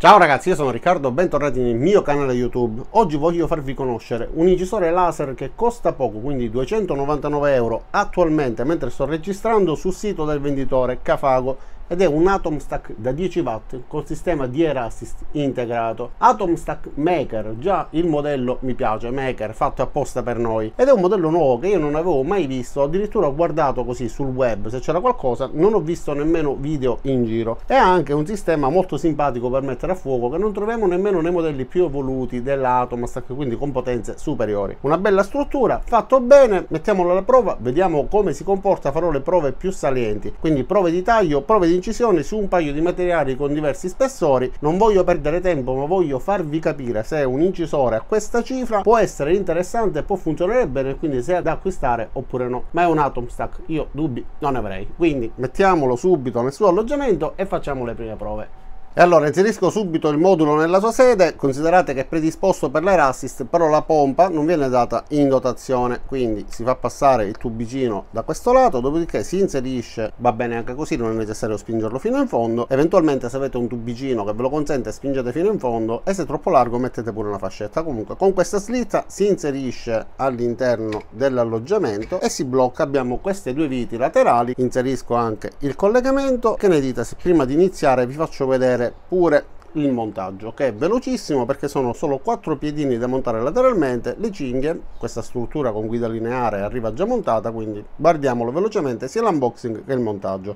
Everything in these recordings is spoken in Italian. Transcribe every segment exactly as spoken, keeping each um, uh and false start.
Ciao ragazzi, io sono Riccardo, bentornati nel mio canale YouTube. Oggi voglio farvi conoscere un incisore laser che costa poco, quindi duecentonovantanove euro attualmente mentre sto registrando sul sito del venditore Cafago, ed è un AtomStack da dieci watt col sistema di Air Assist integrato. AtomStack Maker, già il modello mi piace, Maker, fatto apposta per noi, ed è un modello nuovo che io non avevo mai visto, addirittura ho guardato così sul web se c'era qualcosa, non ho visto nemmeno video in giro. E ha anche un sistema molto simpatico per mettere a fuoco che non troviamo nemmeno nei modelli più evoluti dell'Atomstack, quindi con potenze superiori. Una bella struttura, fatto bene, mettiamolo alla prova, vediamo come si comporta, farò le prove più salienti, quindi prove di taglio, prove di incisione su un paio di materiali con diversi spessori. Non voglio perdere tempo, ma voglio farvi capire se un incisore a questa cifra può essere interessante e può funzionare bene, quindi se è da acquistare oppure no. Ma è un AtomStack, io dubbi non ne avrei, quindi mettiamolo subito nel suo alloggiamento e facciamo le prime prove. E allora inserisco subito il modulo nella sua sede. Considerate che è predisposto per l'Air Assist, però la pompa non viene data in dotazione, quindi si fa passare il tubicino da questo lato, dopodiché si inserisce, va bene anche così, non è necessario spingerlo fino in fondo. Eventualmente se avete un tubicino che ve lo consente spingete fino in fondo, e se è troppo largo mettete pure una fascetta. Comunque con questa slitta si inserisce all'interno dell'alloggiamento e si blocca. Abbiamo queste due viti laterali, inserisco anche il collegamento. Che ne dite se prima di iniziare vi faccio vedere pure il montaggio, che è velocissimo perché sono solo quattro piedini da montare lateralmente, le cinghie, questa struttura con guida lineare arriva già montata, quindi guardiamolo velocemente sia l'unboxing che il montaggio.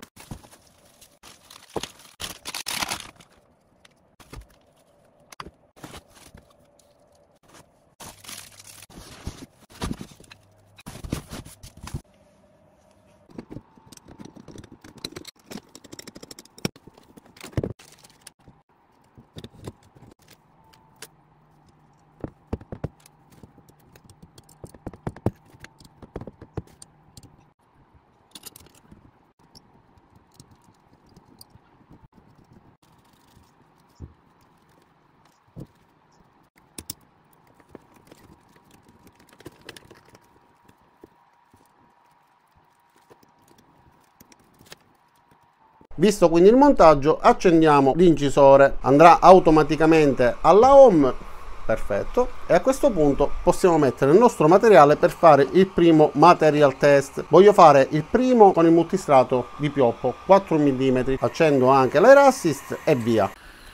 Visto quindi il montaggio, accendiamo l'incisore, andrà automaticamente alla home, perfetto, e a questo punto possiamo mettere il nostro materiale per fare il primo material test. Voglio fare il primo con il multistrato di pioppo quattro millimetri, accendo anche l'Air Assist e via.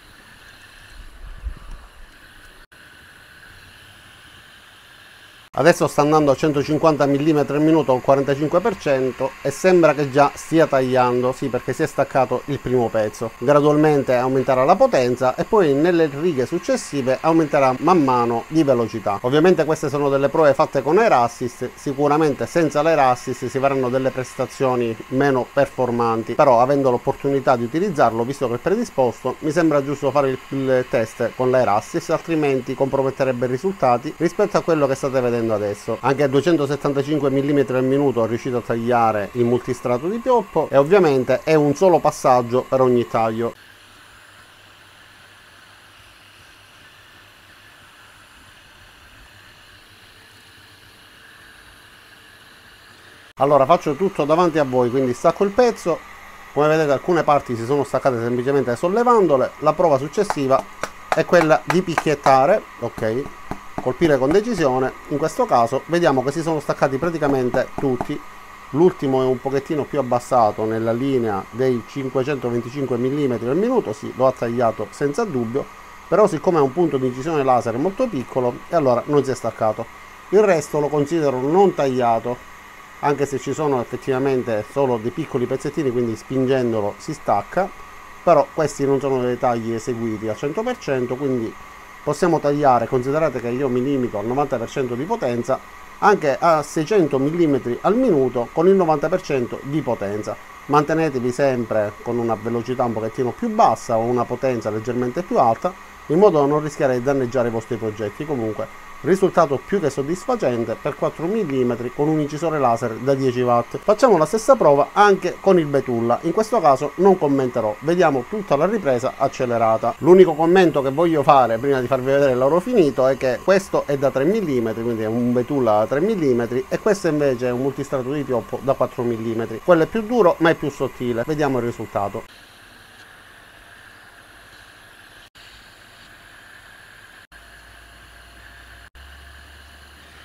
Adesso sta andando a centocinquanta millimetri al minuto al quarantacinque per cento e sembra che già stia tagliando, sì, perché si è staccato il primo pezzo. Gradualmente aumenterà la potenza e poi nelle righe successive aumenterà man mano di velocità. Ovviamente queste sono delle prove fatte con Air Assist, sicuramente senza l'Air Assist si faranno delle prestazioni meno performanti, però avendo l'opportunità di utilizzarlo, visto che è predisposto, mi sembra giusto fare il, il test con l'Air Assist, altrimenti comprometterebbe i risultati rispetto a quello che state vedendo adesso. Anche a duecentosettantacinque millimetri al minuto ho riuscito a tagliare il multistrato di pioppo, e ovviamente è un solo passaggio per ogni taglio. Allora faccio tutto davanti a voi, quindi stacco il pezzo. Come vedete alcune parti si sono staccate semplicemente sollevandole. La prova successiva è quella di picchiettare, ok, colpire con decisione. In questo caso vediamo che si sono staccati praticamente tutti. L'ultimo è un pochettino più abbassato nella linea dei cinquecentoventicinque millimetri al minuto, sì, lo ha tagliato senza dubbio, però siccome è un punto di incisione laser molto piccolo, e allora non si è staccato. Il resto lo considero non tagliato, anche se ci sono effettivamente solo dei piccoli pezzettini, quindi spingendolo si stacca, però questi non sono dei tagli eseguiti al cento per cento, quindi possiamo tagliare. Considerate che io mi limito al novanta per cento di potenza, anche a seicento millimetri al minuto con il novanta per cento di potenza. Mantenetevi sempre con una velocità un pochettino più bassa o una potenza leggermente più alta, in modo da non rischiare di danneggiare i vostri progetti. Comunque risultato più che soddisfacente per quattro millimetri con un incisore laser da dieci watt. Facciamo la stessa prova anche con il betulla. In questo caso non commenterò, vediamo tutta la ripresa accelerata. L'unico commento che voglio fare prima di farvi vedere il lavoro finito è che questo è da tre millimetri, quindi è un betulla da tre millimetri, e questo invece è un multistrato di pioppo da quattro millimetri. Quello è più duro ma è più sottile. Vediamo il risultato.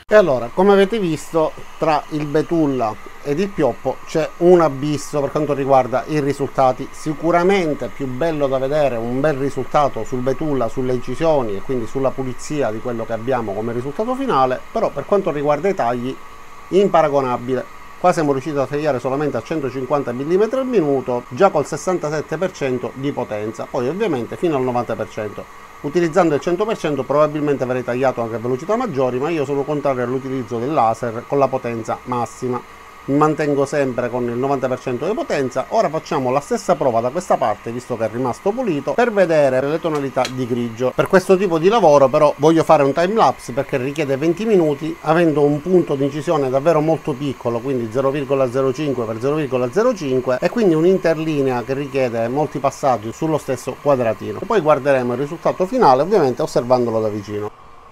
E allora, come avete visto, tra il betulla ed il pioppo c'è un abisso per quanto riguarda i risultati. Sicuramente più bello da vedere un bel risultato sul betulla, sulle incisioni e quindi sulla pulizia di quello che abbiamo come risultato finale, però per quanto riguarda i tagli, imparagonabile. Qua siamo riusciti a tagliare solamente a centocinquanta millimetri al minuto, già col sessantasette per cento di potenza, poi ovviamente fino al novanta per cento. Utilizzando il cento per cento probabilmente avrei tagliato anche a velocità maggiori, ma io sono contrario all'utilizzo del laser con la potenza massima. Mi mantengo sempre con il novanta per cento di potenza. Ora facciamo la stessa prova da questa parte, visto che è rimasto pulito, per vedere le tonalità di grigio. Per questo tipo di lavoro però voglio fare un time lapse perché richiede venti minuti, avendo un punto di incisione davvero molto piccolo, quindi zero virgola zero cinque per zero virgola zero cinque, e quindi un'interlinea che richiede molti passaggi sullo stesso quadratino. Poi guarderemo il risultato finale, ovviamente osservandolo da vicino.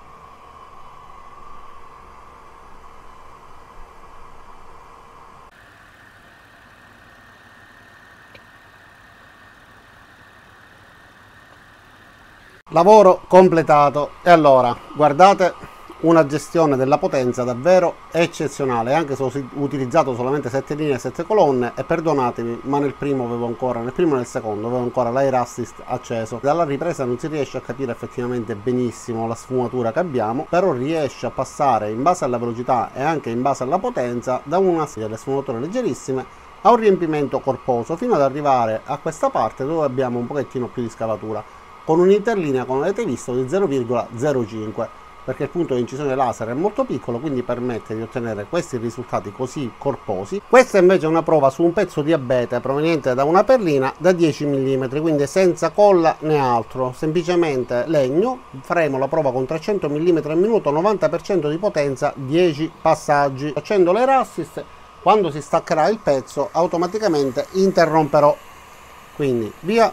Lavoro completato. E allora, guardate, una gestione della potenza davvero eccezionale, anche se ho utilizzato solamente sette linee e sette colonne, e perdonatemi, ma nel primo avevo ancora, nel primo e nel secondo avevo ancora l'air assist acceso. Dalla ripresa non si riesce a capire effettivamente benissimo la sfumatura che abbiamo, però riesce a passare in base alla velocità e anche in base alla potenza da una serie di sfumature leggerissime a un riempimento corposo, fino ad arrivare a questa parte dove abbiamo un pochettino più di scavatura, con un'interlinea, come avete visto, di zero virgola zero cinque, perché il punto di incisione laser è molto piccolo, quindi permette di ottenere questi risultati così corposi. Questa invece è una prova su un pezzo di abete proveniente da una perlina da dieci millimetri, quindi senza colla né altro, semplicemente legno. Faremo la prova con trecento millimetri al minuto, novanta per cento di potenza, dieci passaggi. Accendo l'air assist, quando si staccherà il pezzo automaticamente interromperò, quindi via.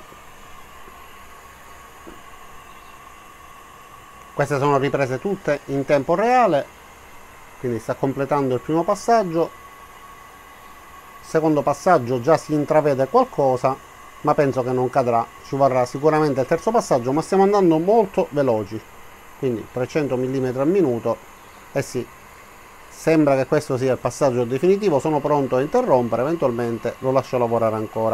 Queste sono riprese tutte in tempo reale, quindi sta completando il primo passaggio. Secondo passaggio già si intravede qualcosa, ma penso che non cadrà. Ci vorrà sicuramente il terzo passaggio, ma stiamo andando molto veloci, quindi trecento millimetri al minuto. Eh sì, sembra che questo sia il passaggio definitivo. Sono pronto a interrompere, eventualmente lo lascio lavorare ancora.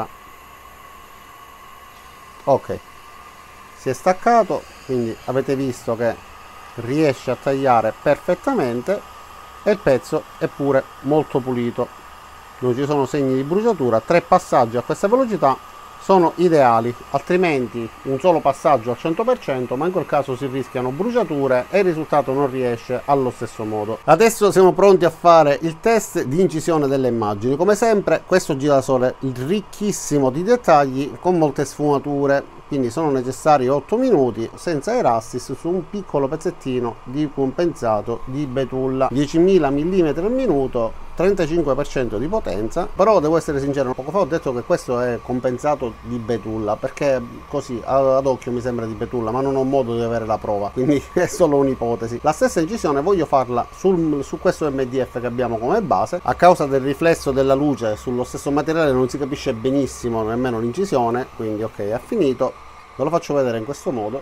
Ok, si è staccato, quindi avete visto che riesce a tagliare perfettamente e il pezzo è pure molto pulito, non ci sono segni di bruciatura. Tre passaggi a questa velocità sono ideali, altrimenti un solo passaggio al cento per cento, ma in quel caso si rischiano bruciature e il risultato non riesce allo stesso modo. Adesso siamo pronti a fare il test di incisione delle immagini. Come sempre questo girasole ricchissimo di dettagli con molte sfumature, quindi sono necessari otto minuti senza air assist su un piccolo pezzettino di compensato di betulla, diecimila millimetri al minuto, trentacinque per cento di potenza. Però devo essere sincero, poco fa ho detto che questo è compensato di betulla perché così ad occhio mi sembra di betulla, ma non ho modo di avere la prova, quindi è solo un'ipotesi. La stessa incisione voglio farla sul, su questo M D F che abbiamo come base. A causa del riflesso della luce sullo stesso materiale non si capisce benissimo nemmeno l'incisione, quindi ok, è finito. Ve lo faccio vedere in questo modo,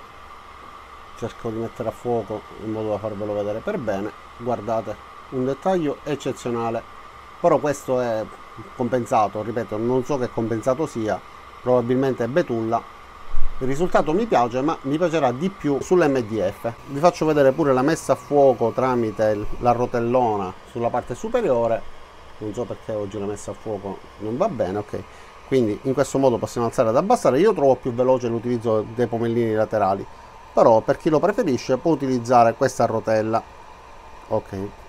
cerco di mettere a fuoco in modo da farvelo vedere per bene. Guardate, un dettaglio eccezionale, però questo è compensato, ripeto, non so che compensato sia, probabilmente è betulla. Il risultato mi piace, ma mi piacerà di più sull'M D F. Vi faccio vedere pure la messa a fuoco tramite la rotellona sulla parte superiore. Non so perché oggi la messa a fuoco non va bene, ok. Quindi in questo modo possiamo alzare ed abbassare. Io trovo più veloce l'utilizzo dei pomellini laterali, però per chi lo preferisce può utilizzare questa rotella. Ok,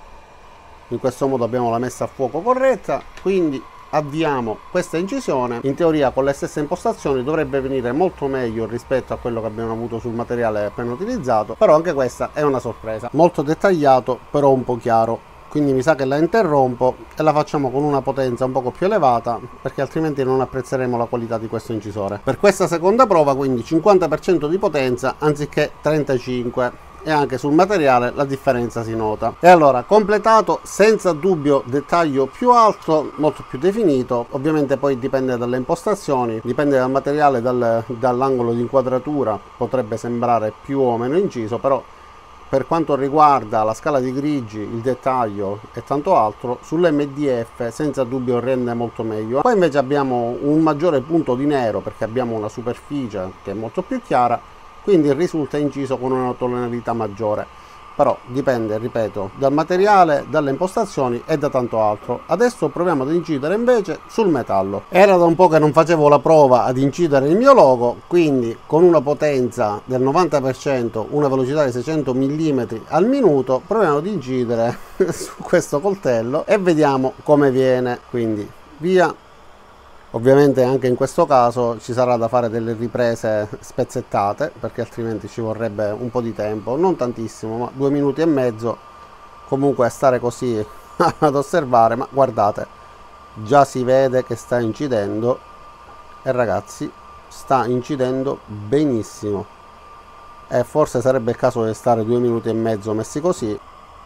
in questo modo abbiamo la messa a fuoco corretta, quindi avviamo questa incisione. In teoria con le stesse impostazioni dovrebbe venire molto meglio rispetto a quello che abbiamo avuto sul materiale appena utilizzato, però anche questa è una sorpresa. Molto dettagliato, però un po' chiaro. Quindi mi sa che la interrompo e la facciamo con una potenza un poco più elevata, perché altrimenti non apprezzeremo la qualità di questo incisore. Per questa seconda prova quindi cinquanta per cento di potenza anziché trentacinque, e anche sul materiale la differenza si nota. E allora, completato, senza dubbio dettaglio più alto, molto più definito. Ovviamente poi dipende dalle impostazioni, dipende dal materiale, dal, dall'angolo di inquadratura, potrebbe sembrare più o meno inciso, però per quanto riguarda la scala di grigi, il dettaglio e tanto altro, sull'M D F senza dubbio rende molto meglio. Poi invece abbiamo un maggiore punto di nero perché abbiamo una superficie che è molto più chiara, quindi risulta inciso con una tonalità maggiore. Però dipende, ripeto, dal materiale, dalle impostazioni e da tanto altro. Adesso proviamo ad incidere invece sul metallo. Era da un po' che non facevo la prova ad incidere il mio logo, quindi con una potenza del novanta per cento, una velocità di seicento millimetri al minuto, proviamo ad incidere su questo coltello e vediamo come viene. Quindi via. Ovviamente anche in questo caso ci sarà da fare delle riprese spezzettate perché altrimenti ci vorrebbe un po' di tempo, non tantissimo, ma due minuti e mezzo comunque a stare così ad osservare. Ma guardate, già si vede che sta incidendo e ragazzi sta incidendo benissimo, e forse sarebbe il caso di stare due minuti e mezzo messi così.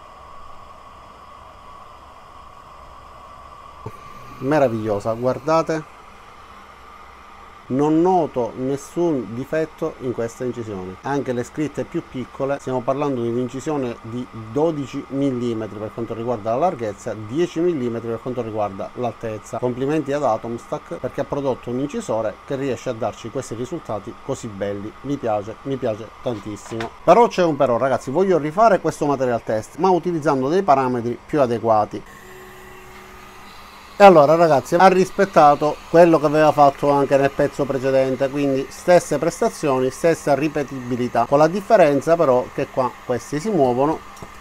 Meravigliosa, guardate, non noto nessun difetto in questa incisione. Anche le scritte più piccole, stiamo parlando di un'incisione di dodici millimetri per quanto riguarda la larghezza, dieci millimetri per quanto riguarda l'altezza. Complimenti ad Atomstack perché ha prodotto un incisore che riesce a darci questi risultati così belli. Mi piace, mi piace tantissimo. Però c'è un però, ragazzi, voglio rifare questo material test ma utilizzando dei parametri più adeguati. E allora ragazzi, ha rispettato quello che aveva fatto anche nel pezzo precedente, quindi stesse prestazioni, stessa ripetibilità, con la differenza però che qua questi si muovono,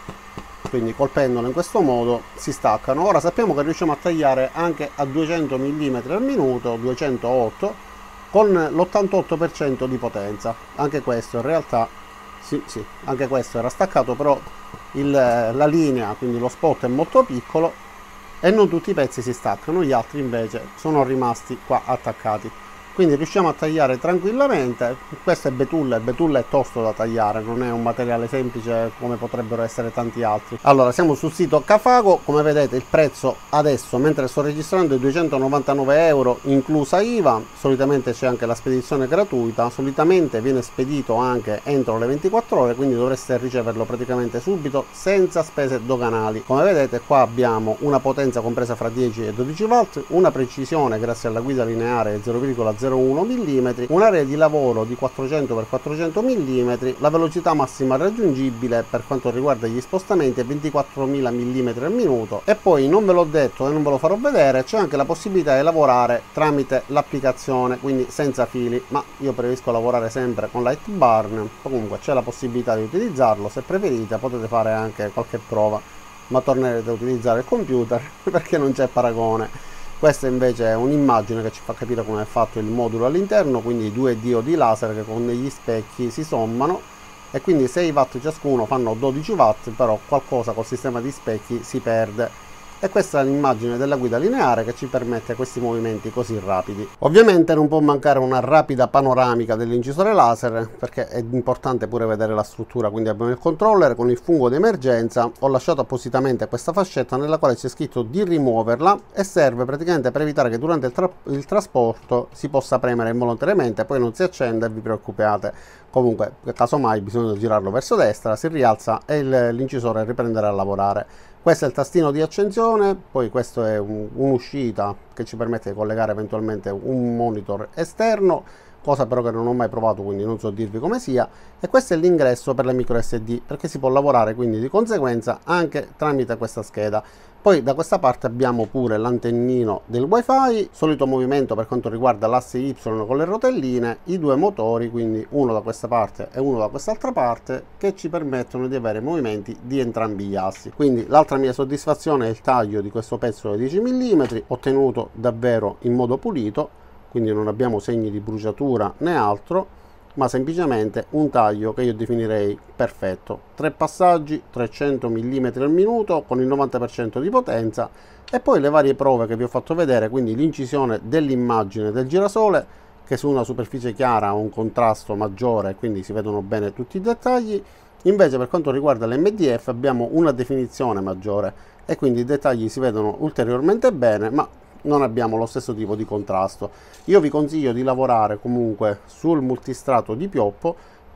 quindi colpendolo in questo modo si staccano. Ora sappiamo che riusciamo a tagliare anche a duecento millimetri al minuto, duecentootto, con l'ottantotto per cento di potenza. Anche questo in realtà sì, sì, anche questo era staccato, però il, la linea, quindi lo spot è molto piccolo e non tutti i pezzi si staccano, gli altri invece sono rimasti qua attaccati. Quindi riusciamo a tagliare tranquillamente. Questo è betulla, il betulla è tosto da tagliare, non è un materiale semplice come potrebbero essere tanti altri. Allora, siamo sul sito Cafago, come vedete il prezzo adesso, mentre sto registrando, è duecentonovantanove euro inclusa I V A. Solitamente c'è anche la spedizione gratuita, solitamente viene spedito anche entro le ventiquattro ore, quindi dovreste riceverlo praticamente subito senza spese doganali. Come vedete qua abbiamo una potenza compresa fra dieci e dodici watt, una precisione grazie alla guida lineare zero virgola zero uno millimetri, un'area di lavoro di quattrocento per quattrocento millimetri, la velocità massima raggiungibile per quanto riguarda gli spostamenti è ventiquattromila millimetri al minuto. E poi non ve l'ho detto e non ve lo farò vedere, c'è anche la possibilità di lavorare tramite l'applicazione, quindi senza fili, ma io preferisco lavorare sempre con Lightburn. Comunque c'è la possibilità di utilizzarlo, se preferite potete fare anche qualche prova, ma tornerete a utilizzare il computer perché non c'è paragone. Questa invece è un'immagine che ci fa capire come è fatto il modulo all'interno, quindi due diodi laser che con degli specchi si sommano e quindi sei watt ciascuno fanno dodici watt, però qualcosa col sistema di specchi si perde. E questa è l'immagine della guida lineare che ci permette questi movimenti così rapidi. Ovviamente non può mancare una rapida panoramica dell'incisore laser perché è importante pure vedere la struttura. Quindi abbiamo il controller con il fungo di emergenza, ho lasciato appositamente questa fascetta nella quale c'è scritto di rimuoverla e serve praticamente per evitare che durante il, tra il trasporto si possa premere involontariamente, poi non si accende e vi preoccupate. Comunque casomai bisogna girarlo verso destra, si rialza e l'incisore riprenderà a lavorare. Questo è il tastino di accensione, poi questo è un'uscita un che ci permette di collegare eventualmente un monitor esterno, cosa però che non ho mai provato, quindi non so dirvi come sia. E questo è l'ingresso per la micro S D, perché si può lavorare quindi di conseguenza anche tramite questa scheda. Poi da questa parte abbiamo pure l'antennino del wifi, solito movimento per quanto riguarda l'asse Y con le rotelline, i due motori, quindi uno da questa parte e uno da quest'altra parte, che ci permettono di avere movimenti di entrambi gli assi. Quindi l'altra mia soddisfazione è il taglio di questo pezzo di dieci millimetri, ottenuto davvero in modo pulito, quindi non abbiamo segni di bruciatura né altro, ma semplicemente un taglio che io definirei perfetto. Tre passaggi, trecento millimetri al minuto con il novanta per cento di potenza, e poi le varie prove che vi ho fatto vedere, quindi l'incisione dell'immagine del girasole che su una superficie chiara ha un contrasto maggiore, quindi si vedono bene tutti i dettagli. Invece per quanto riguarda l'M D F abbiamo una definizione maggiore e quindi i dettagli si vedono ulteriormente bene, ma non abbiamo lo stesso tipo di contrasto. Io vi consiglio di lavorare comunque sul multistrato di pioppo,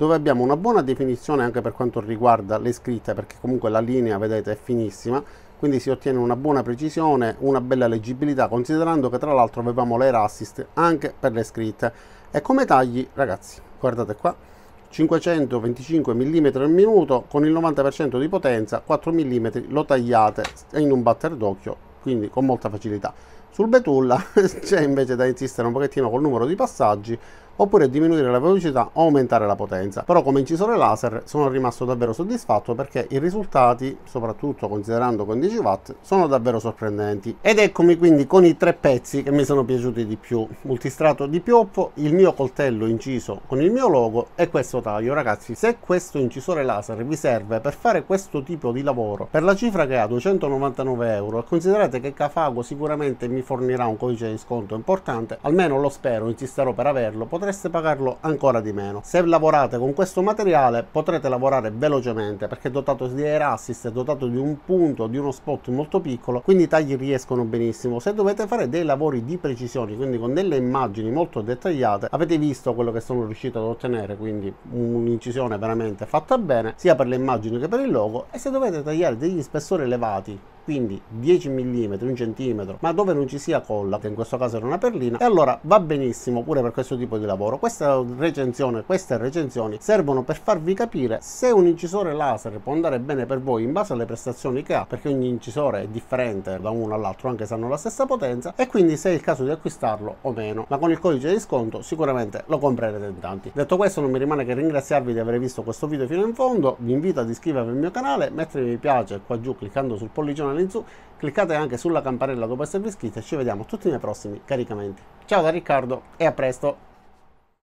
dove abbiamo una buona definizione anche per quanto riguarda le scritte, perché comunque la linea, vedete, è finissima, quindi si ottiene una buona precisione, una bella leggibilità, considerando che tra l'altro avevamo l'air assist anche per le scritte. E come tagli, ragazzi, guardate qua, cinquecentoventicinque millimetri al minuto con il novanta per cento di potenza, quattro millimetri lo tagliate in un batter d'occhio, quindi con molta facilità. Sul betulla c'è invece da insistere un pochettino col numero di passaggi, oppure diminuire la velocità o aumentare la potenza. Però come incisore laser sono rimasto davvero soddisfatto, perché i risultati, soprattutto considerando con dieci watt, sono davvero sorprendenti. Ed eccomi quindi con i tre pezzi che mi sono piaciuti di più: multistrato di pioppo, il mio coltello inciso con il mio logo e questo taglio. Ragazzi, se questo incisore laser vi serve per fare questo tipo di lavoro per la cifra che ha, duecentonovantanove euro, e considerate che Cafago sicuramente mi fornirà un codice di sconto importante, almeno lo spero, insisterò per averlo, potreste pagarlo ancora di meno. Se lavorate con questo materiale potrete lavorare velocemente, perché è dotato di air assist, è dotato di un punto, di uno spot molto piccolo, quindi i tagli riescono benissimo. Se dovete fare dei lavori di precisione, quindi con delle immagini molto dettagliate, avete visto quello che sono riuscito ad ottenere, quindi un'incisione veramente fatta bene sia per le immagini che per il logo. E se dovete tagliare degli spessori elevati, quindi dieci millimetri, un centimetro, ma dove non ci sia colla, che in questo caso era una perlina, e allora va benissimo pure per questo tipo di lavoro. Questa recensione, queste recensioni servono per farvi capire se un incisore laser può andare bene per voi in base alle prestazioni che ha, perché ogni incisore è differente da uno all'altro, anche se hanno la stessa potenza, e quindi se è il caso di acquistarlo o meno. Ma con il codice di sconto sicuramente lo comprerete in tanti. Detto questo, non mi rimane che ringraziarvi di aver visto questo video fino in fondo. Vi invito ad iscrivervi al mio canale, mettere mi piace qua giù cliccando sul pollicione in su, cliccate anche sulla campanella dopo esservi iscritti e ci vediamo tutti nei prossimi caricamenti. Ciao da Riccardo e a presto!